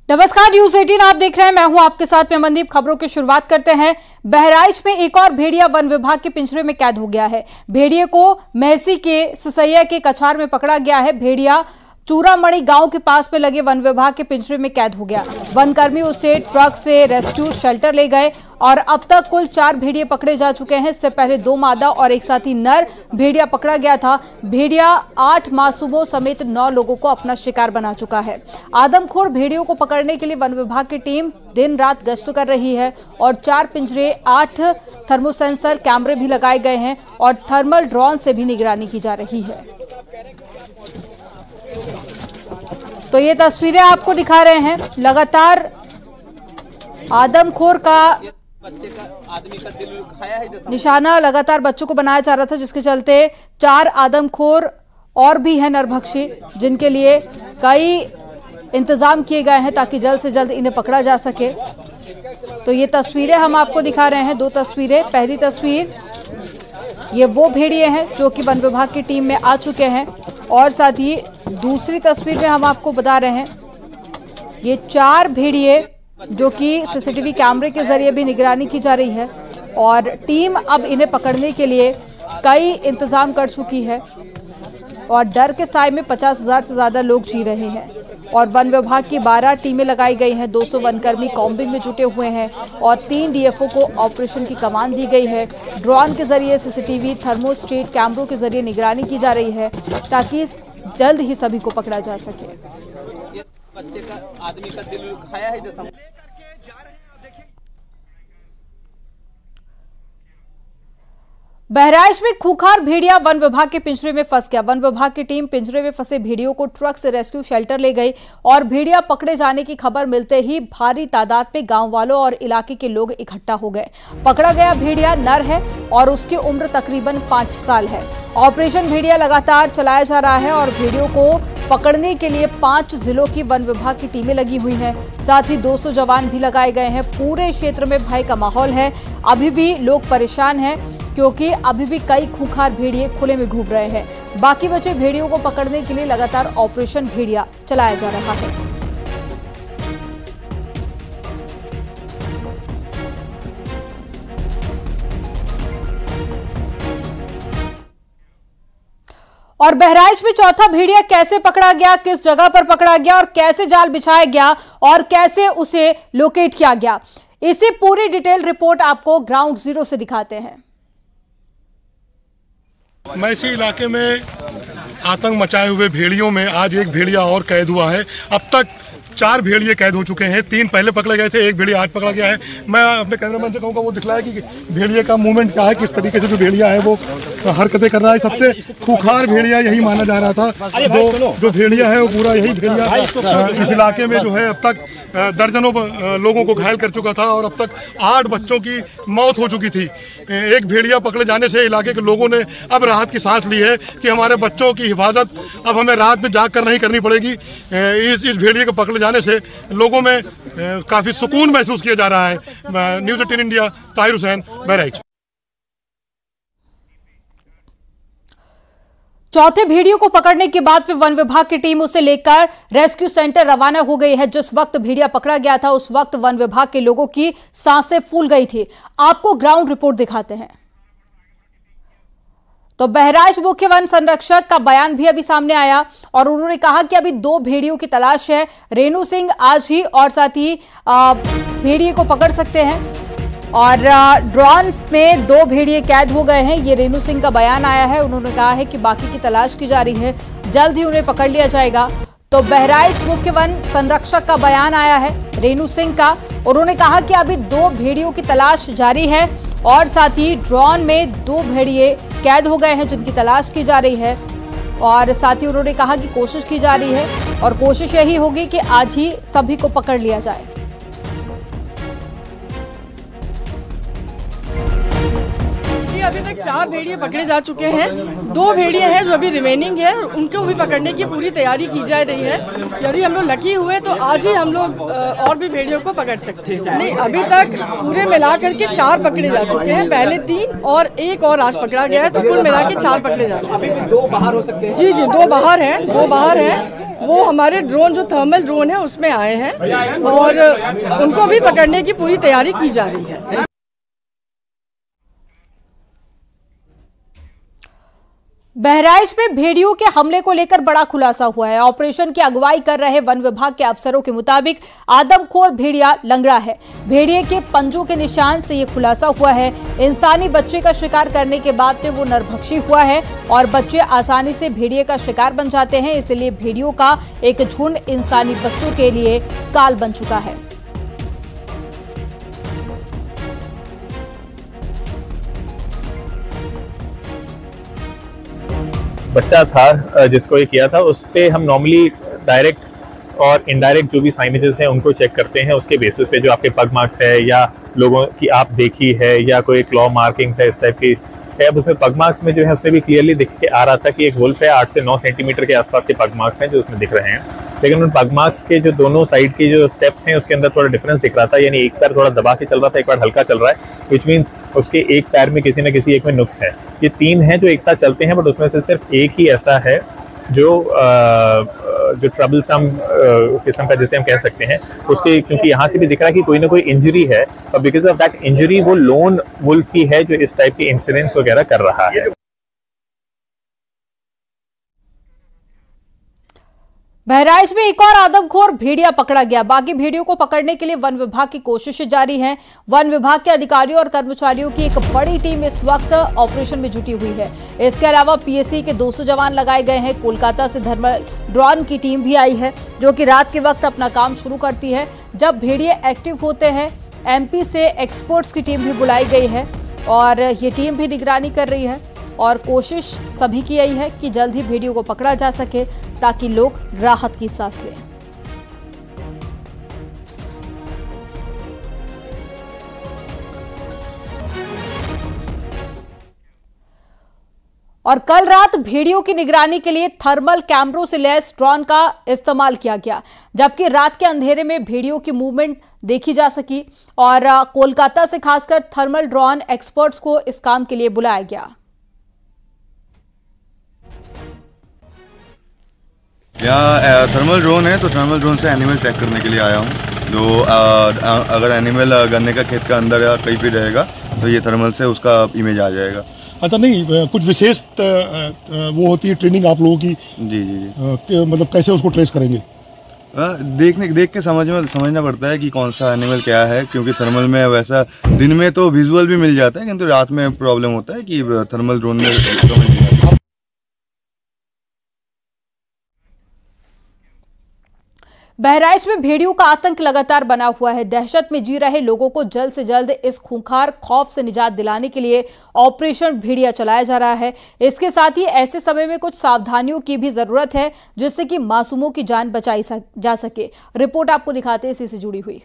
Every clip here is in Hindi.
नमस्कार, न्यूज 18 आप देख रहे हैं। मैं हूं आपके साथ में मनदीप। खबरों की शुरुआत करते हैं। बहराइच में एक और भेड़िया वन विभाग के पिंजरे में कैद हो गया है। भेड़िए को महसी के ससैया के कछार में पकड़ा गया है। भेड़िया चूरामणि गांव के पास में लगे वन विभाग के पिंजरे में कैद हो गया। वनकर्मी उसे ट्रक से रेस्क्यू शेल्टर ले गए और अब तक कुल 4 भेड़िए पकड़े जा चुके हैं। इससे पहले 2 मादा और एक साथी नर भेड़िया पकड़ा गया था। भेड़िया 8 मासूमों समेत 9 लोगों को अपना शिकार बना चुका है। आदमखोर भेड़ियों को पकड़ने के लिए वन विभाग की टीम दिन रात गश्त कर रही है और 4 पिंजरे, 8 थर्मोसेंसर कैमरे भी लगाए गए हैं और थर्मल ड्रोन से भी निगरानी की जा रही है। तो ये तस्वीरें आपको दिखा रहे हैं। लगातार आदमखोर का निशाना लगातार बच्चों को बनाया जा रहा था, जिसके चलते 4 आदमखोर और भी हैं नरभक्षी, जिनके लिए कई इंतजाम किए गए हैं ताकि जल्द से जल्द इन्हें पकड़ा जा सके। तो ये तस्वीरें हम आपको दिखा रहे हैं, 2 तस्वीरें। पहली तस्वीर ये वो भेड़िए हैं जो कि वन विभाग की टीम में आ चुके हैं और साथ ही दूसरी तस्वीर में हम आपको बता रहे हैं ये 4 भेड़िए जो कि सीसीटीवी कैमरे के जरिए भी निगरानी की जा रही है और टीम अब इन्हें पकड़ने के लिए कई इंतजाम कर चुकी है और डर के साए में 50,000 से ज्यादा लोग जी रहे हैं और वन विभाग की 12 टीमें लगाई गई हैं। 200 वनकर्मी कॉम्बिंग में जुटे हुए हैं और 3 डीएफओ को ऑपरेशन की कमान दी गई है। ड्रोन के जरिए सीसीटीवी, थर्मोस्टेट कैमरों के जरिए निगरानी की जा रही है ताकि जल्द ही सभी को पकड़ा जा सके। ये बच्चे का आदमी का दिल खाया है। बहराइच में खूंखार भेड़िया वन विभाग के पिंजरे में फंस गया। वन विभाग की टीम पिंजरे में फंसे भेड़ियों को ट्रक से रेस्क्यू शेल्टर ले गई और भेड़िया पकड़े जाने की खबर मिलते ही भारी तादाद में गांव वालों और इलाके के लोग इकट्ठा हो गए। पकड़ा गया भेड़िया नर है और उसकी उम्र तकरीबन 5 साल है। ऑपरेशन भेड़िया लगातार चलाया जा रहा है और भेड़ियों को पकड़ने के लिए 5 जिलों की वन विभाग की टीमें लगी हुई हैं। साथ ही 200 जवान भी लगाए गए हैं। पूरे क्षेत्र में भय का माहौल है। अभी भी लोग परेशान हैं क्योंकि अभी भी कई खूंखार भेड़िए खुले में घूम रहे हैं। बाकी बचे भेड़ियों को पकड़ने के लिए लगातार ऑपरेशन भेड़िया चलाया जा रहा है। और बहराइच में चौथा भेड़िया कैसे पकड़ा गया, किस जगह पर पकड़ा गया और कैसे जाल बिछाया गया और कैसे उसे लोकेट किया गया, इसे पूरी डिटेल रिपोर्ट आपको ग्राउंड जीरो से दिखाते हैं। महसी इलाके में आतंक मचाए हुए भेड़ियों में आज एक भेड़िया और कैद हुआ है। अब तक 4 भेड़िए कैद हो चुके हैं। 3 पहले पकड़े गए थे, 1 भेड़िया आज पकड़ा गया है। मैं अपने कैमरामैन से कहूँगा वो दिखलाए कि भेड़िए का मूवमेंट क्या है, किस तरीके से जो भेड़िया है वो हरकतें कर रहा है। सबसे खूंखार भेड़िया यही माना जा रहा था। जो भेड़िया है वो पूरा यही भेड़िया इस इलाके में जो है अब तक दर्जनों लोगों को घायल कर चुका था और अब तक 8 बच्चों की मौत हो चुकी थी। एक भेड़िया पकड़े जाने से इलाके के लोगों ने अब राहत की सांस ली है कि हमारे बच्चों की हिफाजत अब हमें रात में जाग कर नहीं करनी पड़ेगी। इस भेड़िए को पकड़े जाने से लोगों में काफ़ी सुकून महसूस किया जा रहा है। News 18 India, Tahir Hussain, Bahraich. चौथे भेड़ियों को पकड़ने के बाद फिर वन विभाग की टीम उसे लेकर रेस्क्यू सेंटर रवाना हो गई है। जिस वक्त भेड़िया पकड़ा गया था उस वक्त वन विभाग के लोगों की सांसें फूल गई थी। आपको ग्राउंड रिपोर्ट दिखाते हैं। तो बहराइच मुख्य वन संरक्षक का बयान भी अभी सामने आया और उन्होंने कहा कि अभी 2 भेड़ियों की तलाश है। रेणु सिंह आज ही और साथ ही भेड़िए को पकड़ सकते हैं और ड्रोन में 2 भेड़िए कैद हो गए हैं। ये रेणु सिंह का बयान आया है। उन्होंने कहा है कि बाकी की तलाश की जा रही है, जल्द ही उन्हें पकड़ लिया जाएगा। तो बहराइच मुख्य वन संरक्षक का बयान आया है रेणु सिंह का। उन्होंने कहा कि अभी 2 भेड़ियों की तलाश जारी है और साथ ही ड्रोन में 2 भेड़िए कैद हो गए हैं जिनकी तलाश की जा रही है और साथ ही उन्होंने कहा कि कोशिश की जा रही है और कोशिश यही होगी कि आज ही सभी को पकड़ लिया जाए। अभी तक 4 भेड़िए पकड़े जा चुके हैं। 2 भेड़िए हैं जो अभी रिमेनिंग है, उनको भी पकड़ने की पूरी तैयारी की जा रही है। यदि हम लोग लकी हुए तो आज ही हम लोग और भी भेड़ियों को पकड़ सकते हैं। नहीं, अभी तक पूरे मिलाकर के 4 पकड़े जा चुके हैं। पहले 3 और 1 और आज पकड़ा गया है, तो कुल मिला के 4 पकड़े जा चुके हैं। 2 बाहर हो सकते हैं। जी 2 बाहर हैं, 2 बाहर हैं। वो हमारे ड्रोन जो थर्मल ड्रोन है उसमें आए हैं और उनको भी पकड़ने की पूरी तैयारी की जा रही है। बहराइच में भेड़ियों के हमले को लेकर बड़ा खुलासा हुआ है। ऑपरेशन की अगुवाई कर रहे वन विभाग के अफसरों के मुताबिक आदमखोर भेड़िया लंगड़ा है। भेड़िए के पंजों के निशान से ये खुलासा हुआ है। इंसानी बच्चे का शिकार करने के बाद में वो नरभक्षी हुआ है और बच्चे आसानी से भेड़िए का शिकार बन जाते हैं, इसलिए भेड़ियों का एक झुंड इंसानी बच्चों के लिए काल बन चुका है। बच्चा था जिसको ये किया था, उस पे हम नॉर्मली डायरेक्ट और इनडायरेक्ट जो भी साइनेजेस हैं उनको चेक करते हैं। उसके बेसिस पे जो आपके पग मार्क्स है या लोगों की आप देखी है या कोई क्लॉ मार्किंग्स है इस टाइप की है। अब उसमें पग मार्क्स में जो है उसमें भी क्लियरली दिख के आ रहा था कि एक वुल्फ है। 8 से 9 सेंटीमीटर के आसपास के पग मार्क्स हैं जो उसमें दिख रहे हैं, लेकिन उन पग मार्क्स के जो दोनों साइड के जो स्टेप्स हैं उसके अंदर थोड़ा डिफरेंस दिख रहा था। यानी एक पैर थोड़ा दबा के चल रहा था, एक पैर हल्का चल रहा है, विच मीन्स उसके एक पैर में किसी न किसी एक में नुक्स है। ये 3 हैं जो एक साथ चलते हैं, बट उसमें से सिर्फ एक ही ऐसा है जो ट्रबलसम किस्म का जिसे हम कह सकते हैं उसके, क्योंकि यहाँ से भी दिख रहा है कि कोई ना कोई इंजरी है और बिकॉज ऑफ दैट इंजरी वो लोन वुल्फ ही है जो इस टाइप के इंसिडेंट्स वगैरह कर रहा है। बहराइच में एक और आदमखोर भेड़िया पकड़ा गया। बाकी भेड़ियों को पकड़ने के लिए वन विभाग की कोशिशें जारी हैं। वन विभाग के अधिकारियों और कर्मचारियों की एक बड़ी टीम इस वक्त ऑपरेशन में जुटी हुई है। इसके अलावा पीएससी के 200 जवान लगाए गए हैं। कोलकाता से थर्मल ड्रोन की टीम भी आई है जो कि रात के वक्त अपना काम शुरू करती है। जब भेड़िए एक्टिव होते हैं, एमपी से एक्सपर्ट्स की टीम भी बुलाई गई है और ये टीम भी निगरानी कर रही है और कोशिश सभी की यही है कि जल्द ही भेड़ियों को पकड़ा जा सके ताकि लोग राहत की सांस लें। और कल रात भेड़ियों की निगरानी के लिए थर्मल कैमरों से लैस ड्रोन का इस्तेमाल किया गया, जबकि रात के अंधेरे में भेड़ियों की मूवमेंट देखी जा सकी और कोलकाता से खासकर थर्मल ड्रोन एक्सपर्ट्स को इस काम के लिए बुलाया गया। यहाँ थर्मल ड्रोन है तो थर्मल ड्रोन से एनिमल ट्रैक करने के लिए आया हूँ। जो अगर एनिमल गन्ने का खेत का अंदर या कहीं भी रहेगा तो ये थर्मल से उसका इमेज आ जाएगा। अच्छा, नहीं कुछ विशेष वो होती है ट्रेनिंग आप लोगों की? जी मतलब कैसे उसको ट्रेस करेंगे? देख के समझना पड़ता है कि कौन सा एनिमल क्या है, क्योंकि थर्मल में वैसा दिन में तो विजुअल भी मिल जाता है, किंतु रात में प्रॉब्लम होता है कि थर्मल ड्रोन में समझ नहीं आता। बहराइच में भेड़ियों का आतंक लगातार बना हुआ है। दहशत में जी रहे लोगों को जल्द से जल्द इस खूंखार खौफ से निजात दिलाने के लिए ऑपरेशन भेड़िया चलाया जा रहा है। इसके साथ ही ऐसे समय में कुछ सावधानियों की भी जरूरत है जिससे कि मासूमों की जान बचाई जा सके। रिपोर्ट आपको दिखाते हैं इसी से जुड़ी हुई।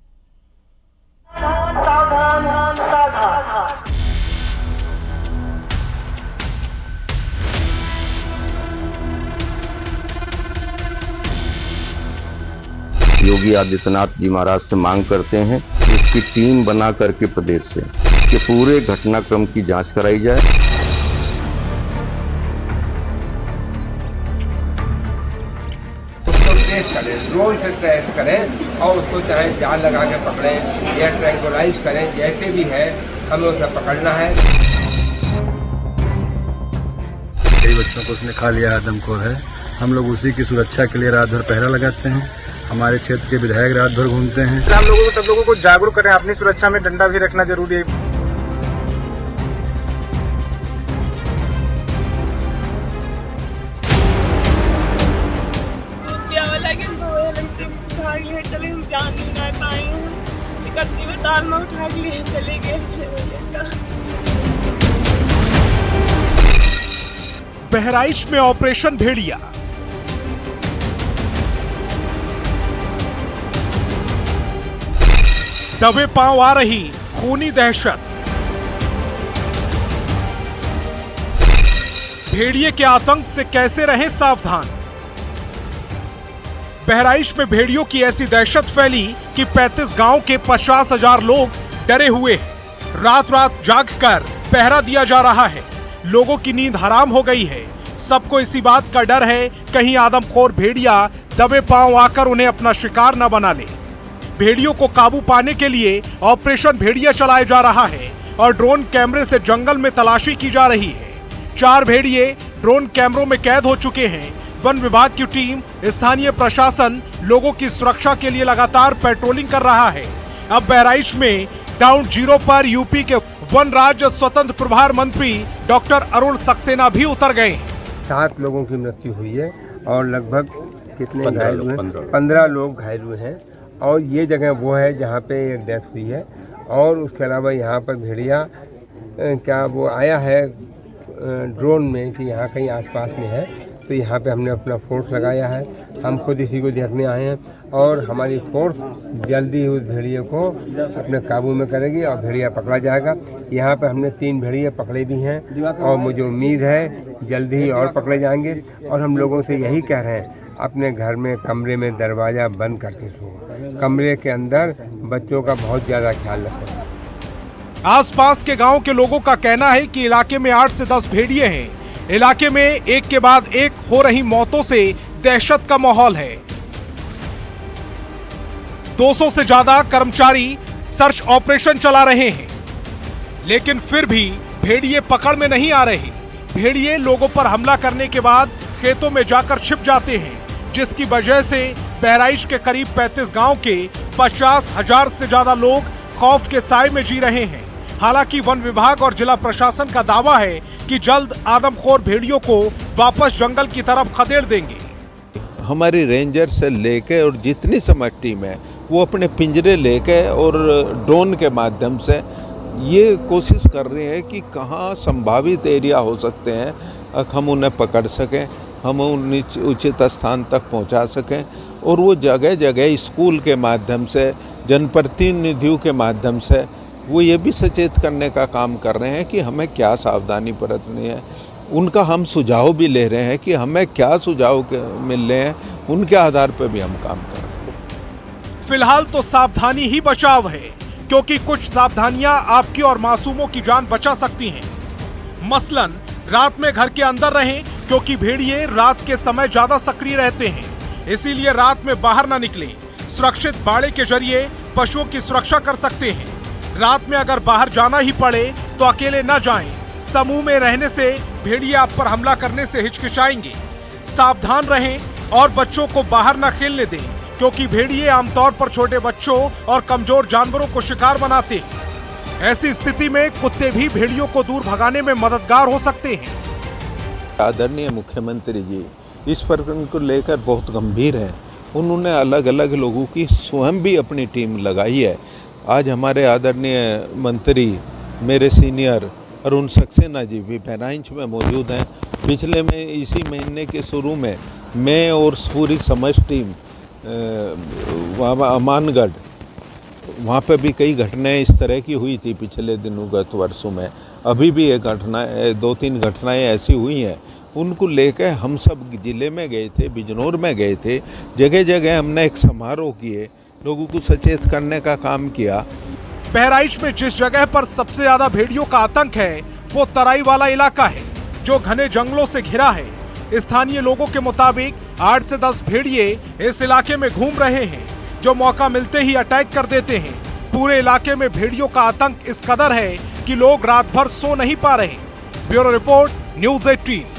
योगी आदित्यनाथ जी महाराज से मांग करते हैं कि इसकी टीम बना करके प्रदेश से कि पूरे घटनाक्रम की जांच कराई जाए। उसको ट्रेस करें, ड्रोन से ट्रेस करें और उसको चाहे जाल लगा के पकड़ें या ट्रैंकुलाइज करें, जैसे भी है हमें उसे पकड़ना है। कई बच्चों को उसने खा लिया, आदमखोर है। हम लोग उसी की सुरक्षा के लिए रात भर पहरा लगाते हैं। हमारे क्षेत्र के विधायक रात भर घूमते हैं। हम लोगों को सब लोगों को जागरूक करें, अपनी सुरक्षा में डंडा भी रखना जरूरी है। बहराइच में ऑपरेशन भेड़िया। दबे पांव आ रही खूनी दहशत। भेड़िए के आतंक से कैसे रहें सावधान। बहराइच में भेड़ियों की ऐसी दहशत फैली कि 35 गांव के 50,000 लोग डरे हुए हैं। रात रात जागकर पहरा दिया जा रहा है। लोगों की नींद हराम हो गई है। सबको इसी बात का डर है कहीं आदमखोर भेड़िया दबे पांव आकर उन्हें अपना शिकार न बना ले। भेड़ियों को काबू पाने के लिए ऑपरेशन भेड़िया चलाया जा रहा है और ड्रोन कैमरे से जंगल में तलाशी की जा रही है। 4 भेड़िए ड्रोन कैमरों में कैद हो चुके हैं। वन विभाग की टीम, स्थानीय प्रशासन लोगों की सुरक्षा के लिए लगातार पेट्रोलिंग कर रहा है। अब बहराइच में ग्राउंड जीरो पर यूपी के वन राज्य स्वतंत्र प्रभार मंत्री डॉक्टर अरुण सक्सेना भी उतर गए। 7 लोगों की मृत्यु हुई है और लगभग कितने घायल हुए? 15 लोग घायल हुए हैं। और ये जगह वो है जहाँ पे एक डेथ हुई है। और उसके अलावा यहाँ पर भेड़िया क्या वो आया है ड्रोन में कि यहाँ कहीं आसपास में है, तो यहाँ पे हमने अपना फोर्स लगाया है। हम खुद इसी को देखने आए हैं और हमारी फोर्स जल्दी उस भेड़िए को अपने काबू में करेगी और भेड़िया पकड़ा जाएगा। यहाँ पे हमने 3 भेड़िए पकड़े भी हैं और मुझे उम्मीद है जल्दी ही और पकड़े जाएंगे। और हम लोगों से यही कह रहे हैं, अपने घर में कमरे में दरवाज़ा बंद करके सो, कमरे के अंदर बच्चों का बहुत ज़्यादा ख्याल रखें। आसपास के गांव के लोगों का कहना है कि इलाके में 8 से 10 भेड़िए हैं। इलाके में एक के बाद एक हो रही मौतों से दहशत का माहौल है। 200 से ज्यादा कर्मचारी सर्च ऑपरेशन चला रहे हैं, लेकिन फिर भी भेड़िए पकड़ में नहीं आ रहे। भेड़िए लोगों पर हमला करने के बाद खेतों में जाकर छिप जाते हैं, जिसकी वजह से बहराइच के करीब 35 गांव के 50,000 से ज्यादा लोग खौफ के साए में जी रहे हैं। हालांकि वन विभाग और जिला प्रशासन का दावा है कि जल्द आदमखोर भेड़ियों को वापस जंगल की तरफ खदेड़ देंगे। हमारी रेंजर से लेके और जितनी समझ टीम है वो अपने पिंजरे लेके और ड्रोन के माध्यम से ये कोशिश कर रहे हैं कि कहाँ संभावित एरिया हो सकते हैं, हम उन्हें पकड़ सकें, हम उन्हें उचित स्थान तक पहुंचा सकें। और वो जगह जगह स्कूल के माध्यम से, जनप्रतिनिधियों के माध्यम से वो ये भी सचेत करने का काम कर रहे हैं कि हमें क्या सावधानी बरतनी है। उनका हम सुझाव भी ले रहे हैं कि हमें क्या सुझाव मिल रहे हैं, उनके आधार पर भी हम काम कर रहे हैं। फिलहाल तो सावधानी ही बचाव है, क्योंकि कुछ सावधानियां आपकी और मासूमों की जान बचा सकती हैं। मसलन रात में घर के अंदर रहें, क्योंकि भेड़िए रात के समय ज्यादा सक्रिय रहते हैं, इसीलिए रात में बाहर न निकलें। सुरक्षित बाड़े के जरिए पशुओं की सुरक्षा कर सकते हैं। रात में अगर बाहर जाना ही पड़े तो अकेले न जाएं। समूह में रहने से भेड़िए आप पर हमला करने से हिचकिचाएंगे। सावधान रहें और बच्चों को बाहर न खेलने दें, क्योंकि भेड़िए आमतौर पर छोटे बच्चों और कमजोर जानवरों को शिकार बनाते हैं। ऐसी स्थिति में कुत्ते भी भेड़ियों को दूर भगाने में मददगार हो सकते हैं। आदरणीय मुख्यमंत्री जी इस प्रकरण को लेकर बहुत गंभीर हैं। उन्होंने अलग अलग लोगों की स्वयं भी अपनी टीम लगाई है। आज हमारे आदरणीय मंत्री मेरे सीनियर अरुण सक्सेना जी भी बहराइच में मौजूद हैं। पिछले में इसी महीने के शुरू में मैं और पूरी समझ टीम अमानगढ़, वहाँ पे भी कई घटनाएं इस तरह की हुई थी पिछले दिनों, गत वर्षों में। अभी भी एक घटना 2-3 घटनाएं ऐसी हुई हैं। उनको लेकर हम सब जिले में गए थे, बिजनौर में गए थे, जगह जगह हमने एक समारोह किए, लोगों को सचेत करने का काम किया। बहराइच में जिस जगह पर सबसे ज्यादा भेड़ियों का आतंक है वो तराई वाला इलाका है, जो घने जंगलों से घिरा है। स्थानीय लोगों के मुताबिक 8 से 10 भेड़िए इस इलाके में घूम रहे हैं, जो मौका मिलते ही अटैक कर देते हैं। पूरे इलाके में भेड़ियों का आतंक इस कदर है कि लोग रात भर सो नहीं पा रहे। Bureau report, news 18।